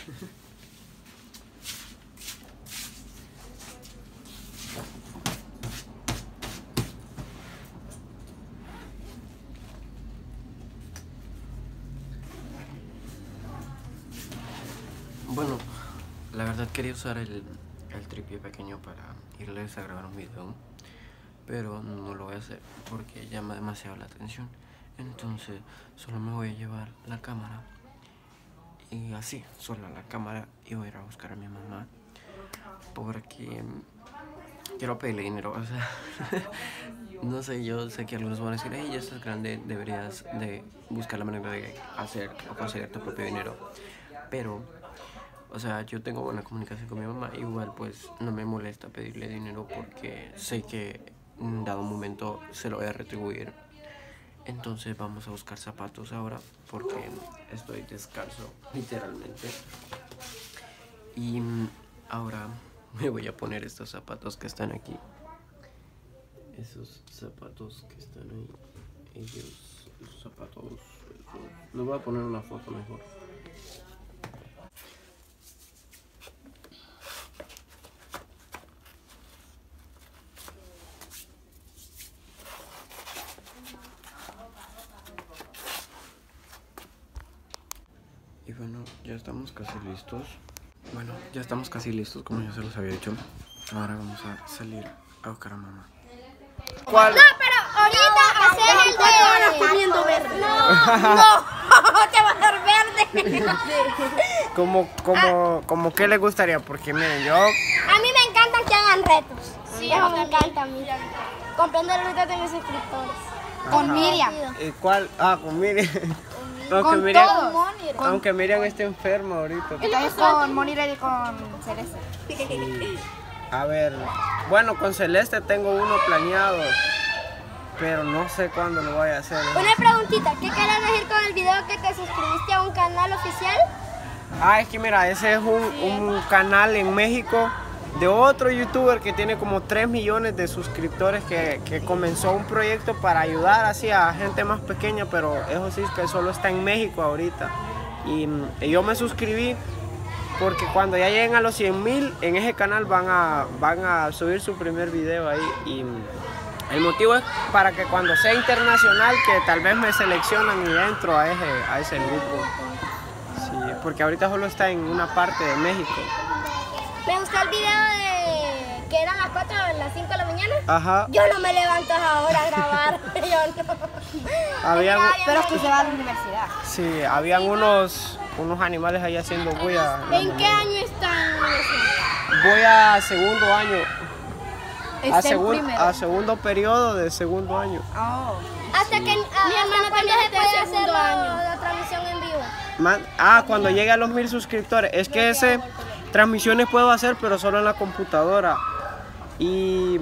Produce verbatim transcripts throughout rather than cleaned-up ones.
Bueno, la verdad quería usar el, el tripié pequeño para irles a grabar un video, pero no lo voy a hacer porque llama demasiado la atención. Entonces solo me voy a llevar la cámara y así, solo la cámara, y voy a ir a buscar a mi mamá porque quiero pedirle dinero. O sea, no sé, yo sé que algunos van a decir, hey, ya estás grande, deberías de buscar la manera de hacer o conseguir tu propio dinero. Pero, o sea, yo tengo buena comunicación con mi mamá, igual pues no me molesta pedirle dinero porque sé que en dado momento se lo voy a retribuir. Entonces vamos a buscar zapatos ahora porque estoy descalzo, literalmente. Y ahora me voy a poner estos zapatos que están aquí. Esos zapatos que están ahí. Ellos, esos zapatos. Esos. Les voy a poner una foto mejor. Y bueno, ya estamos casi listos. Bueno, ya estamos casi listos, como ya se los había dicho. Ahora vamos a salir a buscar a mamá. ¿Cuál? No, pero ahorita ese es el de... comiendo verde. No, no, te va a dar verde. ¿Cómo, cómo, cómo qué le gustaría? Porque miren, yo... A mí me encantan que hagan retos. Sí, eso me encanta a mí. Comprando los retos de mis suscriptores. Ajá. Con Miriam. ¿Y cuál? Ah, con Miriam. Aunque con Miriam, todos. aunque Miriam esté enferma ahorita. Entonces con Monira y con Celeste. Sí. A ver, bueno, con Celeste tengo uno planeado, pero no sé cuándo lo voy a hacer. Una preguntita, ¿qué quieres decir con el video que te suscribiste a un canal oficial? Ah, es que mira, ese es un, un canal en México de otro youtuber que tiene como tres millones de suscriptores, que, que comenzó un proyecto para ayudar así a gente más pequeña, pero eso sí que solo está en México ahorita. Y, y yo me suscribí porque cuando ya lleguen a los cien mil en ese canal van a, van a subir su primer video ahí. Y el motivo es para que cuando sea internacional, que tal vez me seleccionan y entro a ese, a ese grupo. Sí, porque ahorita solo está en una parte de México. Me gustó el video de que eran las cuatro o las cinco de la mañana. Ajá. Yo no me levanto ahora a grabar. Yo no. Habían, Pero es que se va a la universidad. sí, habían unos, unos animales ahí haciendo bulla. ¿En qué año están? Voy a segundo año. A, Está en segun, primero. a segundo periodo de segundo año. Oh. Hasta que a, mi hermana también se puede hacer la, la transmisión en vivo. Man, ah, cuando llegue a los mil suscriptores. Es que ese transmisiones puedo hacer, pero solo en la computadora. Y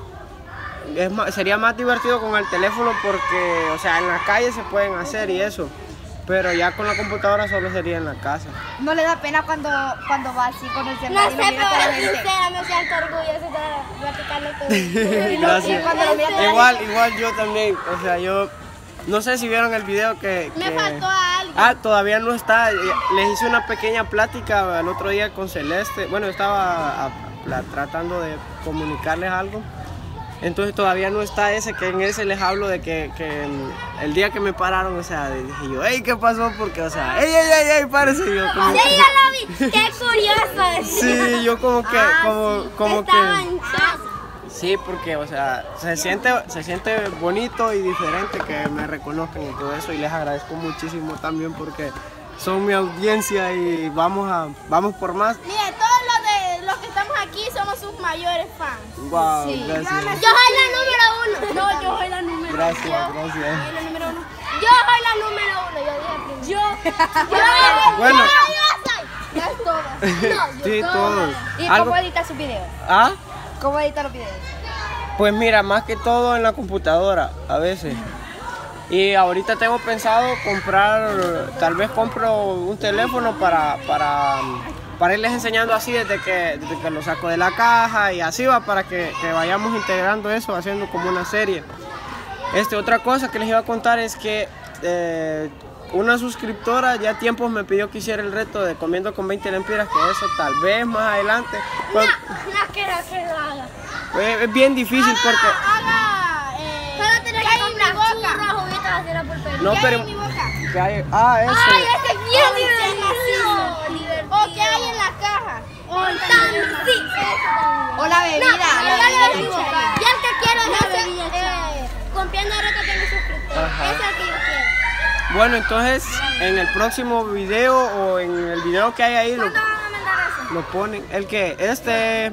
es más, sería más divertido con el teléfono porque, o sea, en la calle se pueden hacer y eso. Pero ya con la computadora solo sería en la casa. No le da pena cuando, cuando va así con el No celular sé, y lo mira pero toda la gente. sincera, me siento orgullosa de platicarlo todo. Y no- Gracias. y cuando lo mira toda la Igual, igual yo también, o sea, yo no sé si vieron el video que... Me que- faltó a alguien. Ah, todavía no está. Les hice una pequeña plática el otro día con Celeste. Bueno, estaba a- a- tratando de comunicarles algo. Entonces todavía no está ese, que en ese les hablo de que, que el día que me pararon, o sea, dije yo, hey, ¿qué pasó? Porque, o sea, ey, ey, ey, ey, párese. Yo como Sí, que- ya lo vi. Qué curioso. sí, yo como que, Ah, como, sí, como estaba que... en casa. Sí, porque, o sea, se siente, se siente bonito y diferente que me reconozcan y todo eso, y les agradezco muchísimo también porque son mi audiencia y vamos a, vamos por más. Mire, todos los de los que estamos aquí somos sus mayores fans. Wow, Sí. gracias. Yo soy la número uno. No, yo soy la número uno. Gracias, Yo gracias. soy la número uno. Yo soy la número uno. Yo dije primero. Yo. Yo. Bueno. Yo, yo soy. Ya es todo. No, yo Sí, todos. ¿Y Algo- cómo edita sus videos? ¿Ah? ¿Cómo edita los videos? Pues mira, más que todo en la computadora, a veces. Y ahorita tengo pensado comprar, tal vez compro un teléfono para, para, para irles enseñando así desde que, desde que lo saco de la caja y así va, para que, que vayamos integrando eso, haciendo como una serie. Este, otra cosa que les iba a contar es que eh, una suscriptora ya tiempos me pidió que hiciera el reto de comiendo con veinte lempiras, que eso tal vez más adelante. No, no quiero que lo haga. Es, es bien difícil porque... Haga, eh, solo tenés que comprar churros, juguitos, así la pulpería. No, ¿Qué pero... hay en mi boca? ¿Qué hay? Ah, eso. Ay, ese es bien divertido. O qué hay en la caja. O el sí. O la bebida. No, la ya bebida lo digo. chévere. Y el que quiero es ese, eh, cumpliendo reto que me suscriptor. Ajá. Ese es el que yo quiero. Bueno, entonces en el próximo video o en el video que hay ahí lo, ¿Cuándo van a mandar eso? lo ponen. ¿El que Este,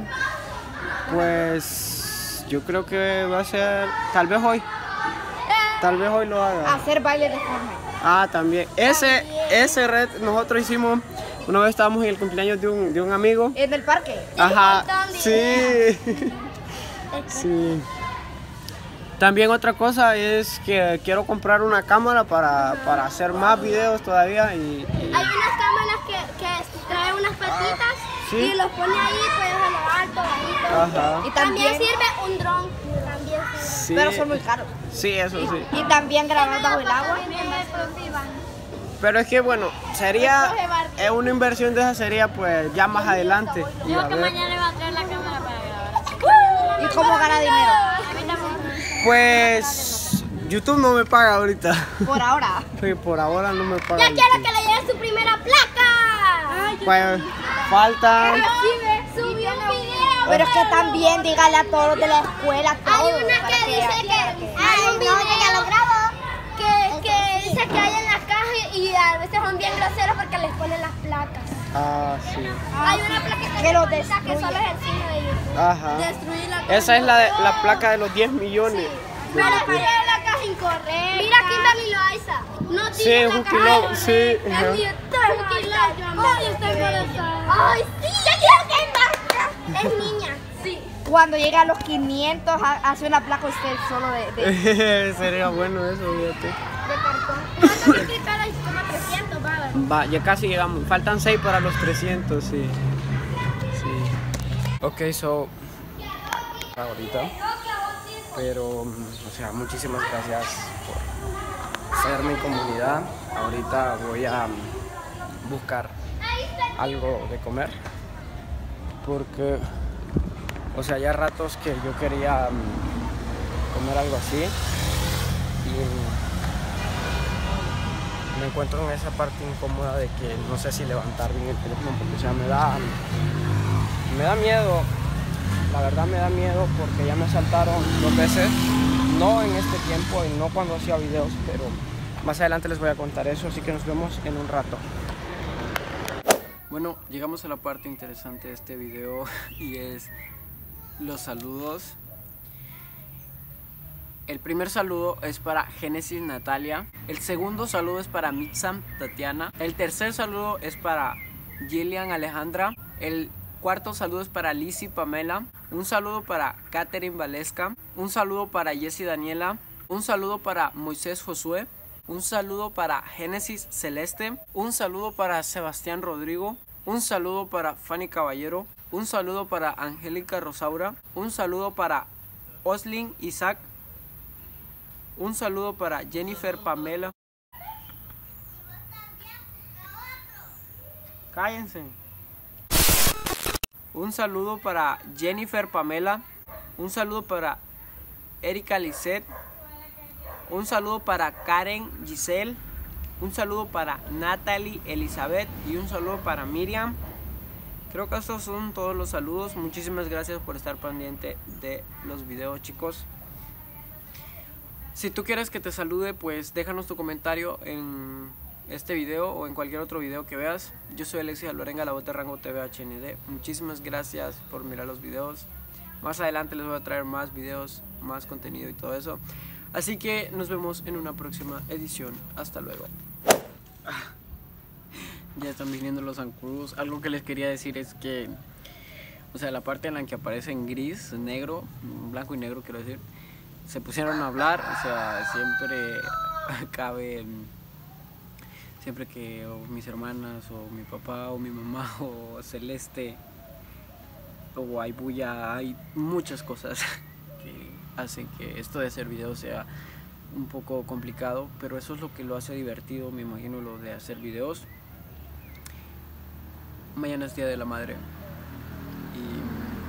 pues yo creo que va a ser, tal vez hoy. Tal vez hoy lo haga. Hacer baile de forma. Ah, también. Ese, ese red nosotros hicimos, una vez estábamos en el cumpleaños de un, de un amigo. En el parque. Ajá, montón de sí. Sí. También otra cosa es que quiero comprar una cámara para, para hacer más videos todavía y, y- Hay unas cámaras que, que traen unas patitas Sí. y los pone ahí, puedes a lo alto, bajito. Ajá. Y También también, sirve un dron. También sirve. Sí. pero son muy caros. Sí, eso sí. Y también grabar bajo el agua. Pero es que bueno, sería es una inversión de esa sería pues ya más adelante. Y a ver. le va a traer la cámara para grabar. ¿Y cómo gana dinero? Pues YouTube no me paga ahorita. Por ahora. Sí, por ahora no me paga. Ya quiero YouTube. que le lleve su primera placa. Pues faltan. Subió un video. Pero es que también dígale a todos los de la escuela. Hay todo, una para que dice que hay un video que, que dice que hay en la caja y a veces son bien groseros porque les ponen las placas. Ah, sí. Hay una placa Que lo que destruye. solo es el signo de YouTube. Ajá. Destruir la caja. Esa es la, de- la placa de los diez millones. Pero es la caja incorrecta. Mira Kimberly Loaiza. No Sí, tiene es la un caja kilo, incorrecta. sí, Es ajá. mi Ay, está embarazada. Ay, sí, ya quiero que embarque. Es niña. Sí. Cuando llegue a los quinientos, ha- hace una placa usted solo de... de- Sería bueno eso, fíjate. De cartón. ¿Cuántos suscriptores hay? Como trescientos, va a ver. Va, ya casi llegamos. Faltan seis para los trescientos, sí. Sí. Ok, so. Ahorita. Pero, o sea, muchísimas gracias por ser mi comunidad. Ahorita voy a buscar algo de comer. Porque, o sea, ya ratos que yo quería mm, comer algo así. Y me encuentro en esa parte incómoda de que no sé si levantar bien el teléfono porque o sea, me da me da miedo, la verdad me da miedo porque ya me asaltaron dos veces, no en este tiempo y no cuando hacía videos, pero más adelante les voy a contar eso, así que nos vemos en un rato. Bueno, llegamos a la parte interesante de este video y es los saludos. El primer saludo es para Génesis Natalia. El segundo saludo es para Mitsam Tatiana. El tercer saludo es para Gillian Alejandra. El cuarto saludo es para Lizzy Pamela. Un saludo para Catherine Valesca. Un saludo para Jessie Daniela. Un saludo para Moisés Josué. Un saludo para Génesis Celeste. Un saludo para Sebastián Rodrigo. Un saludo para Fanny Caballero. Un saludo para Angélica Rosaura. Un saludo para Oslin Isaac. Un saludo para Jennifer Pamela. Cállense. Un saludo para Jennifer Pamela. Un saludo para Erika Lisset. Un saludo para Karen Giselle. Un saludo para Natalie Elizabeth. Y un saludo para Miriam. Creo que estos son todos los saludos. Muchísimas gracias por estar pendiente de los videos, chicos. Si tú quieres que te salude, pues déjanos tu comentario en este video o en cualquier otro video que veas. Yo soy Alexis Alvarenga, la voz de Rango T V H N D. Muchísimas gracias por mirar los videos. Más adelante les voy a traer más videos, más contenido y todo eso. Así que nos vemos en una próxima edición. Hasta luego. Ya están viniendo los zancudos. Algo que les quería decir es que, o sea, la parte en la que aparece en gris, negro, blanco y negro quiero decir, se pusieron a hablar, o sea, siempre cabe, siempre que o mis hermanas, o mi papá, o mi mamá, o Celeste, o hay bulla, hay muchas cosas que hacen que esto de hacer videos sea un poco complicado, pero eso es lo que lo hace divertido, me imagino, lo de hacer videos. Mañana es Día de la Madre y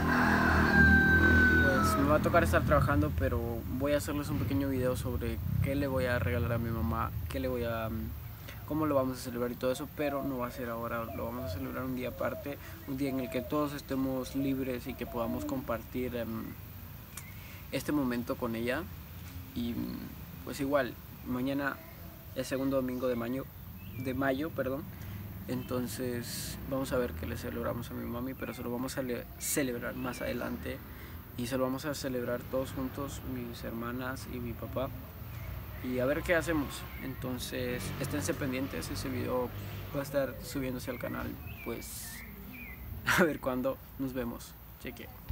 pues me va a tocar estar trabajando, pero voy a hacerles un pequeño video sobre qué le voy a regalar a mi mamá, qué le voy a, cómo lo vamos a celebrar y todo eso, pero no va a ser ahora, lo vamos a celebrar un día aparte, un día en el que todos estemos libres y que podamos compartir um, este momento con ella. Y pues igual, mañana es segundo domingo de mayo, de mayo, perdón. Entonces vamos a ver qué le celebramos a mi mami, pero se lo vamos a celebrar más adelante y se lo vamos a celebrar todos juntos, mis hermanas y mi papá, y a ver qué hacemos. Entonces esténse pendientes, ese video va a estar subiéndose al canal, pues a ver cuándo nos vemos. Cheque.